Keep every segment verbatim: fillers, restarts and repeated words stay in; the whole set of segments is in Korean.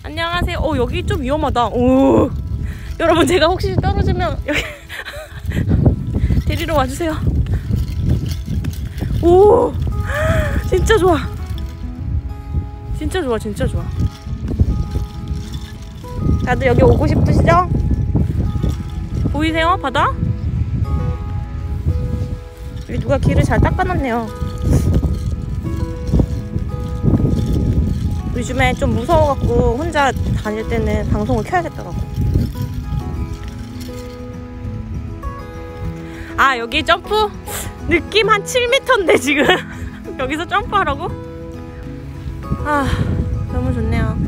안녕하세요. 어, 여기 좀 위험하다. 오, 여러분, 제가 혹시 떨어지면 여기 데리러 와주세요. 오, 진짜 좋아. 진짜 좋아, 진짜 좋아. 다들 여기 오고 싶으시죠? 보이세요? 바다? 여기 누가 길을 잘 닦아놨네요. 요즘에 좀 무서워갖고 혼자 다닐 때는 방송을 켜야겠더라고. 아, 여기 점프? 느낌 한 칠 미터인데 지금 여기서 점프하라고? 아, 너무 좋네요.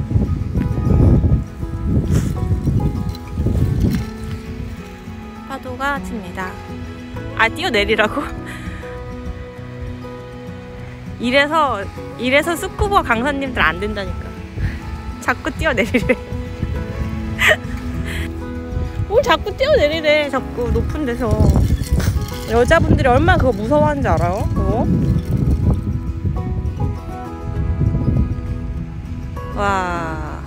파도가 칩니다. 아, 뛰어내리라고? 이래서 이래서 스쿠버 강사님들 안 된다니까. 자꾸 뛰어내리래. 뭘 자꾸 뛰어내리래. 자꾸 높은 데서. 여자분들이 얼마나 그거 무서워하는지 알아요? 그거? 와,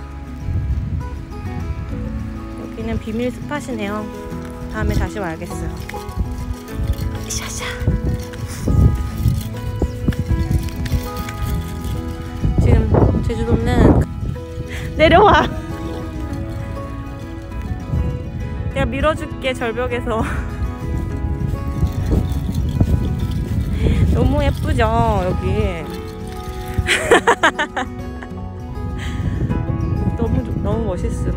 여기는 비밀 스팟이네요. 다음에 다시 와야겠어요. 샤샤. 지금 제주도는 내려와. 내가 밀어줄게. 절벽에서. 너무 예쁘죠 여기. 너무 너무 멋있음.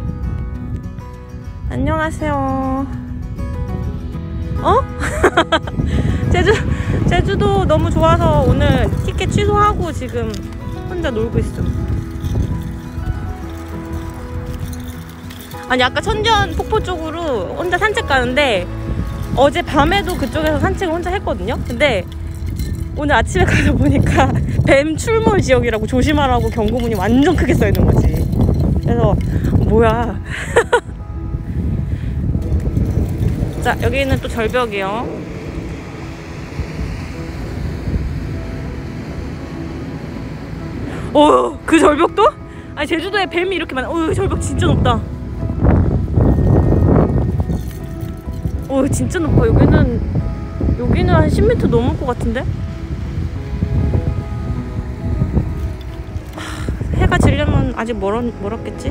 안녕하세요. 어? 제주 제주도 너무 좋아서 오늘 티켓 취소하고 지금 혼자 놀고 있어. 아니, 아까 천전 폭포 쪽으로 혼자 산책 가는데 어제 밤에도 그쪽에서 산책을 혼자 했거든요. 근데 오늘 아침에 가서 보니까 뱀 출몰 지역이라고 조심하라고 경고문이 완전 크게 써있는 거지. 그래서 뭐야. 자, 여기는 또 절벽이요. 오, 그 절벽도? 아니, 제주도에 뱀이 이렇게 많아. 오, 절벽 진짜 높다. 오, 진짜 높아. 여기는 여기는 한 십 미터 넘을 것 같은데? 하, 해가 지려면 아직 멀었, 멀었겠지?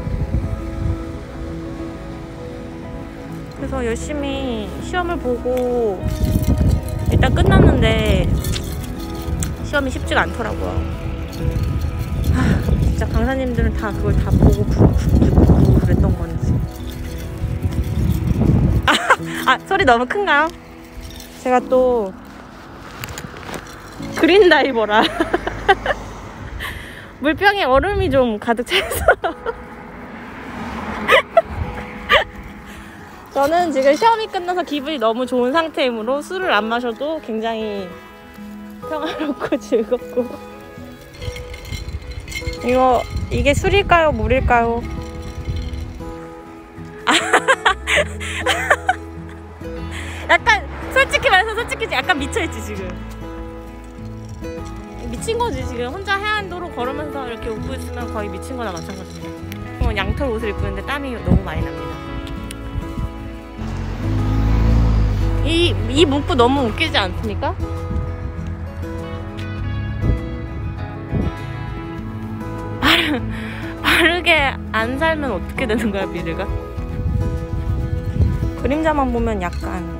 그래서 열심히 시험을 보고 일단 끝났는데 시험이 쉽지가 않더라고요. 하, 진짜 강사님들은 다 그걸 다 보고 듣고 그랬던 건지. 아, 소리 너무 큰가요? 제가 또 그린 다이버라 물병에 얼음이 좀 가득 차 있어. 저는 지금 시험이 끝나서 기분이 너무 좋은 상태이므로 술을 안 마셔도 굉장히 평화롭고 즐겁고. 이거 이게 술일까요? 물일까요? 약간 솔직히 말해서 솔직히 약간 미쳐있지 지금. 미친거지 지금. 혼자 해안도로 걸으면서 이렇게 웃고 있으면 거의 미친거나 마찬가지입니다. 그럼 양털 옷을 입고 있는데 땀이 너무 많이 납니다. 이, 이 문구 너무 웃기지 않습니까? 바르, 바르게 안 살면 어떻게 되는 거야 미래가? 그림자만 보면 약간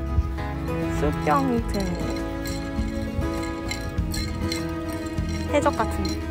술병 든 해적 같은데.